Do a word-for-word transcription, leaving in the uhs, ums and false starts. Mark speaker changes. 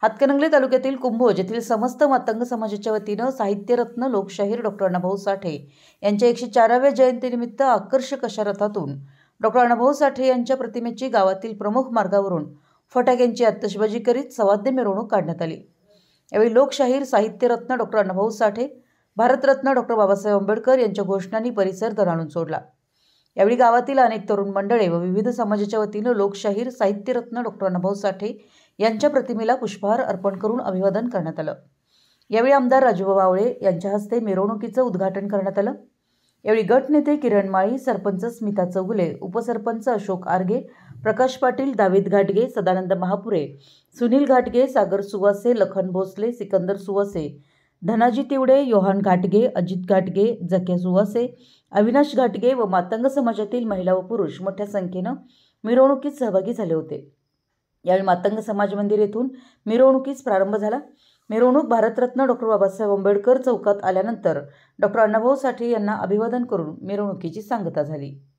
Speaker 1: हातकणंगले तालुक्यातील कुंभोज येथील समस्त मातंग समाजाच्या वतीनं साहित्यरत्न लोकशाहीर डॉक्टर अण्णाभाऊ साठे यांच्या एकशे चाराव्या जयंतीनिमित्त आकर्षक अशा रथातून डॉक्टर अण्णाभाऊ साठे यांच्या प्रतिमेची गावातील प्रमुख मार्गावरून फटाक्यांची आतषबाजी करीत सवाद्य मिरवणूक काढण्यात आली। यावेळी लोकशाहीर साहित्यरत्न डॉक्टर अण्णाभाऊ साठे, भारतरत्न डॉक्टर बाबासाहेब आंबेडकर यांच्या घोषणांनी परिसर दणाणून सोडला। यावेळी गावातील अनेक तरुण मंडळे व विविध समाजाच्या वतीनं लोकशाहीर साहित्यरत्न डॉक्टर अण्णाभाऊ साठे यांच्या प्रतिमेला पुष्पहार अर्पण करून अभिवादन करण्यात आलं। यावेळी आमदार राजूभाऊ आवळे यांच्या हस्ते मिरवणुकीचं उद्घाटन करण्यात आलं। यावेळी गट नेते किरण माळी, सरपंच स्मिता चौगुले, उपसरपंच अशोक आर्गे, प्रकाश पाटील, दावीद घाटगे, सदानंद महापुरे, सुनील घाटगे, सागर सुवासे, लखन भोसले, सिकंदर सुवासे, धनाजी तिवडे, योहान घाटगे, अजित घाटगे, जक्या सुवासे, अविनाश घाटगे व मातंग समाजातील महिला व पुरुष मोठ्या संख्येनं मिरवणुकीत सहभागी झाले होते। यावेळी मातंग समाज मंदिर येथून मिरवणुकीस प्रारंभ झाला। मिरवणूक भारतरत्न डॉक्टर बाबासाहेब आंबेडकर चौकात आल्यानंतर डॉक्टर अण्णाभाऊ साठे यांना अभिवादन करून मिरवणुकीची सांगता झाली।